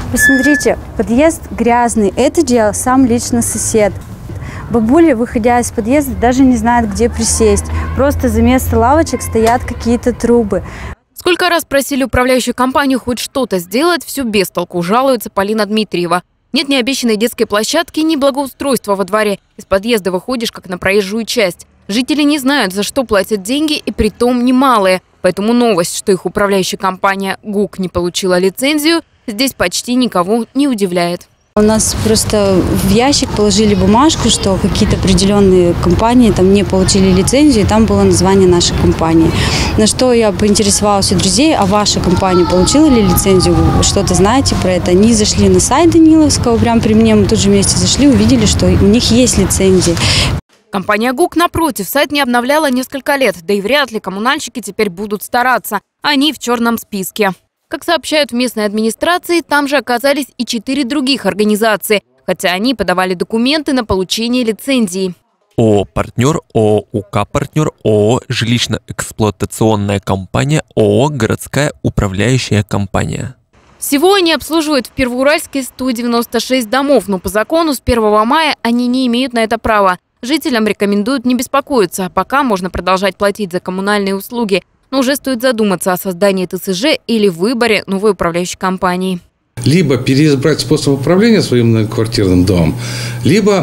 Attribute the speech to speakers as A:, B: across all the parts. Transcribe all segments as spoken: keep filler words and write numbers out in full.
A: Посмотрите, подъезд грязный. Это делал сам лично сосед. Бабули, выходя из подъезда, даже не знают, где присесть. Просто за место лавочек стоят какие-то трубы.
B: Сколько раз просили управляющую компанию хоть что-то сделать, все без толку, жалуется Полина Дмитриева. Нет ни обещанной детской площадки, ни благоустройства во дворе. Из подъезда выходишь, как на проезжую часть. Жители не знают, за что платят деньги, и притом немалые. Поэтому новость, что их управляющая компания ГУК не получила лицензию, здесь почти никого не удивляет.
A: У нас просто в ящик положили бумажку, что какие-то определенные компании там не получили лицензию, и там было название нашей компании. На что я поинтересовалась у друзей, а ваша компания получила ли лицензию, вы что-то знаете про это? Они зашли на сайт Даниловского, прямо при мне, мы тут же вместе зашли, увидели, что у них есть лицензия.
B: Компания ГУК, напротив, сайт не обновляла несколько лет, да и вряд ли коммунальщики теперь будут стараться. Они в черном списке. Как сообщают в местной администрации, там же оказались и четыре других организации, хотя они подавали документы на получение лицензии.
C: ООО «Партнер», ООО «УК-Партнер», ООО «Жилищно-эксплуатационная компания», ООО «Городская управляющая компания».
B: Всего они обслуживают в Первоуральске сто девяносто шесть домов, но по закону с первого мая они не имеют на это права. Жителям рекомендуют не беспокоиться, пока можно продолжать платить за коммунальные услуги. Но уже стоит задуматься о создании ТСЖ или выборе новой управляющей компании.
D: Либо переизбрать способ управления своим многоквартирным домом, либо,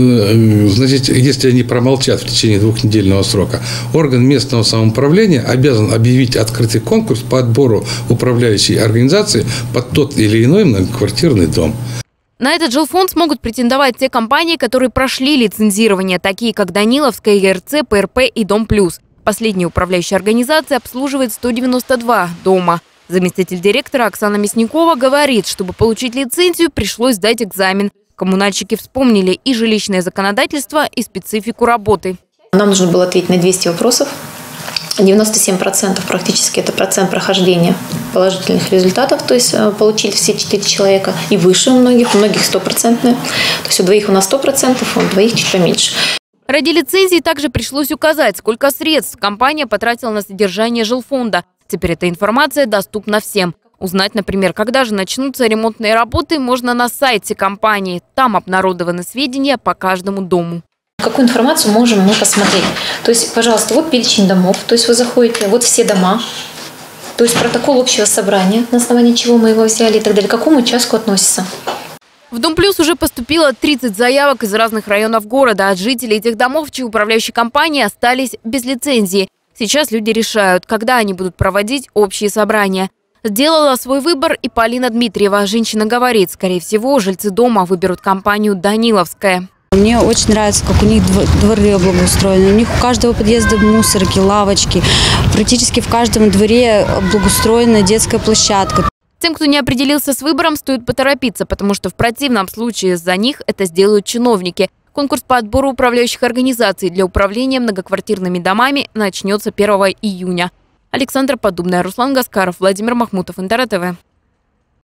D: значит, если они промолчат в течение двухнедельного срока, орган местного самоуправления обязан объявить открытый конкурс по отбору управляющей организации под тот или иной многоквартирный дом.
B: На этот жилфонд смогут претендовать те компании, которые прошли лицензирование, такие как Даниловская, ЕРЦ, ПРП и Дом Плюс. Последняя управляющая организация обслуживает сто девяносто два дома. Заместитель директора Оксана Мясникова говорит, чтобы получить лицензию, пришлось сдать экзамен. Коммунальщики вспомнили и жилищное законодательство, и специфику работы.
E: Нам нужно было ответить на двести вопросов. девяносто семь процентов практически это процент прохождения положительных результатов. То есть получили все четыре человека и выше у многих, у многих стопроцентные. То есть у двоих у нас сто процентов, а у двоих чуть поменьше.
B: Ради лицензии также пришлось указать, сколько средств компания потратила на содержание жилфонда. Теперь эта информация доступна всем. Узнать, например, когда же начнутся ремонтные работы, можно на сайте компании. Там обнародованы сведения по каждому дому.
E: Какую информацию можем мы посмотреть? То есть, пожалуйста, вот перечень домов. То есть вы заходите, вот все дома. То есть протокол общего собрания, на основании чего мы его взяли и так далее. К какому участку относится?
B: В Дом Плюс уже поступило тридцать заявок из разных районов города от жителей этих домов, чьи управляющие компании остались без лицензии. Сейчас люди решают, когда они будут проводить общие собрания. Сделала свой выбор и Полина Дмитриева. Женщина говорит, скорее всего, жильцы дома выберут компанию «Даниловская».
A: Мне очень нравится, как у них дворы благоустроены. У них у каждого подъезда мусорки, лавочки. Практически в каждом дворе благоустроена детская площадка.
B: Тем, кто не определился с выбором, стоит поторопиться, потому что в противном случае за них это сделают чиновники. Конкурс по отбору управляющих организаций для управления многоквартирными домами начнется первого июня. Александра Подубная, Руслан Гаскаров, Владимир Махмутов, Интер ТВ.